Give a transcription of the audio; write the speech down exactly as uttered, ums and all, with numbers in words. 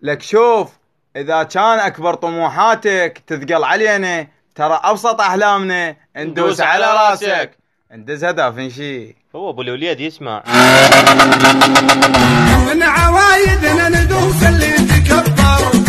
لك شوف، اذا كان اكبر طموحاتك تثقل علينا، ترى ابسط احلامنا ندوس على راسك. ندز هدف نشي. هو ابو الوليد يسمع. من عوايدنا ندوس اللي تكبر